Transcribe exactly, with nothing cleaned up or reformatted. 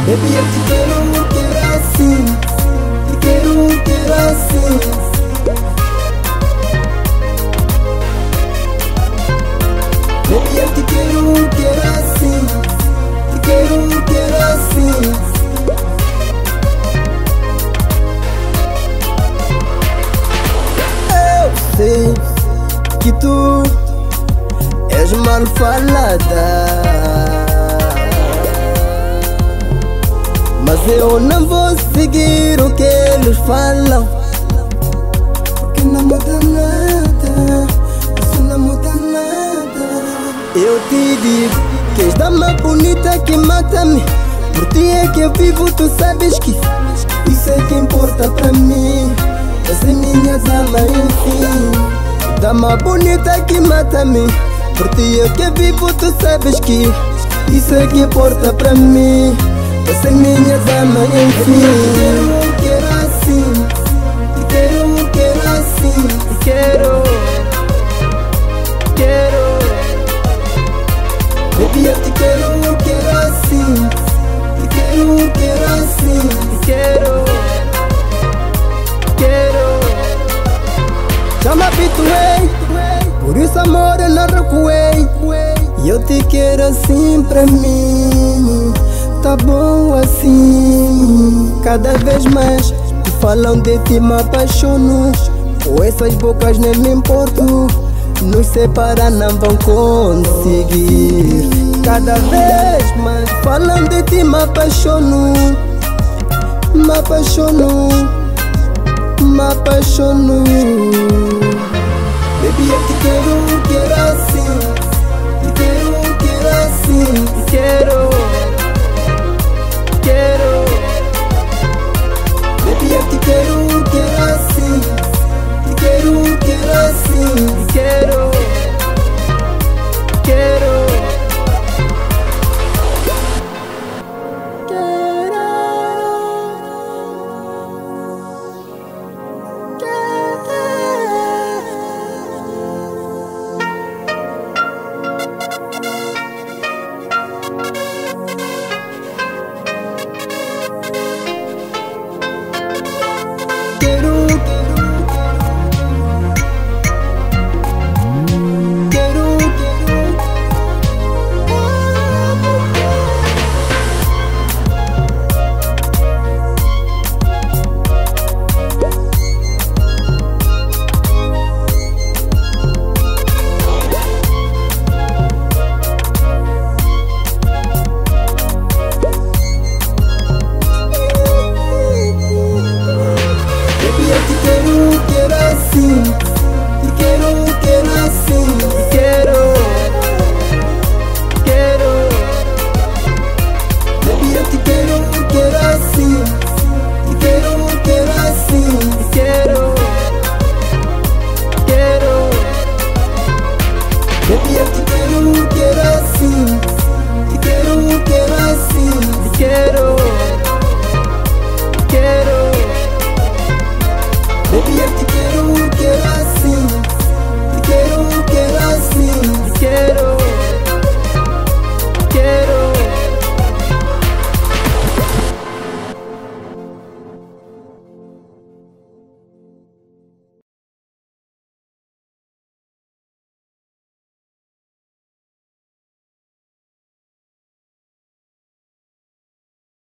Baby, eu te quero, quero assim. Te quero, quero assim. Baby, eu te quero, quero assim. Te quero, quero assim. Eu sei que tu és mal falada, mas eu não vou seguir o que eles falam, porque não muda nada, isso não muda nada. Eu te digo que és dama bonita que mata-me. Por ti é que eu vivo, tu sabes que isso é que importa pra mim. Essa é minha dama, enfim. Dama bonita que mata-me. Por ti é que eu vivo, tu sabes que isso é que importa pra mim. Essa é minha dama, enfim. Te quero, quero assim. Te quero, quero assim. Te quero, quero. Baby, eu te quero, quero assim. Te quero, quero assim. Te quero, quero. Já me habituei, por isso amor eu não recuei. E eu te quero assim pra mim. Tá bom assim. Cada vez mais que falam de ti me apaixono. Com essas bocas nem me importo. Nos separar não vão conseguir. Cada vez mais falam de ti me apaixono. Me apaixono. Me apaixono. Baby, eu te quero, quero assim. Te quero, quero assim. Te quero,